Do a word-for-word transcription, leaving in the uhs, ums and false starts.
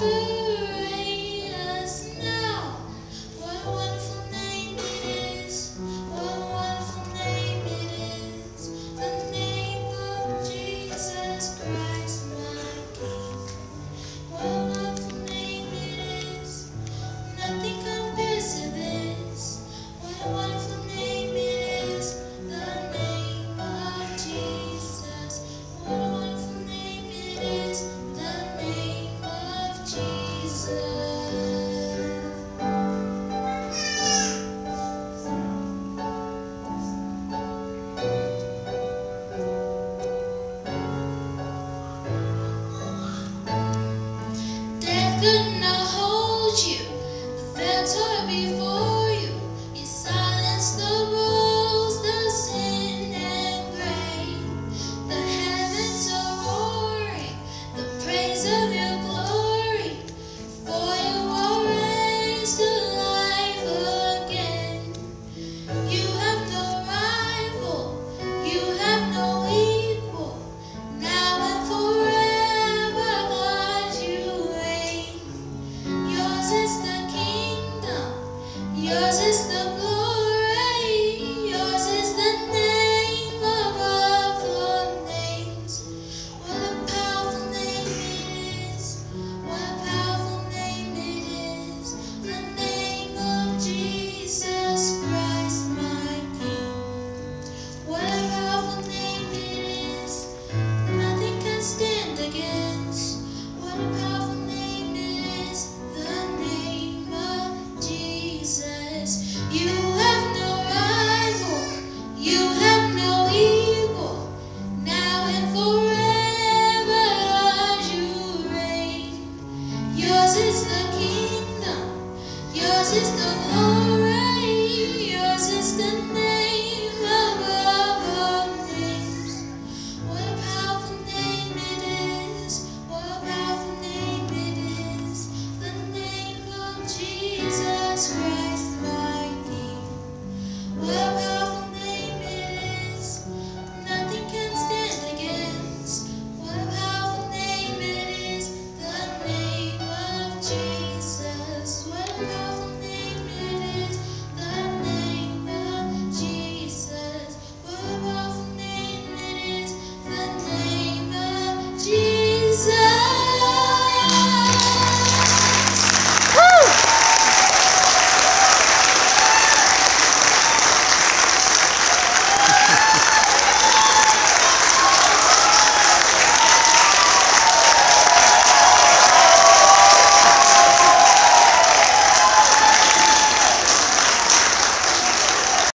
liberate us now. What a wonderful name it is. What a wonderful name it is. The name of Jesus Christ, my King. What a wonderful name it is. Nothing compares to this. What a wonderful name it is. The name of Jesus. What a wonderful name it is. The name of Jesus. Death could not hold you, the veil tore before you. You silenced the wolves, the sin and grave. The heavens are roaring, the praise of your glory. For you are raised to life again. You have no rival, you have no equal. Now and forever, God, you reign. Yours is the kingdom, yours is the glory, yours is the name above all names. What a powerful name it is, what a powerful name it is. The name of Jesus Christ, my King. What a powerful name it is, nothing can stand against. What a powerful name it is, the name of Jesus. You have no rival, you have no equal. Now and forever, Lord, you reign. Yours is the kingdom, yours is the glory, yours is the name above all names. What a powerful name it is, what a powerful name it is. The name of Jesus Christ.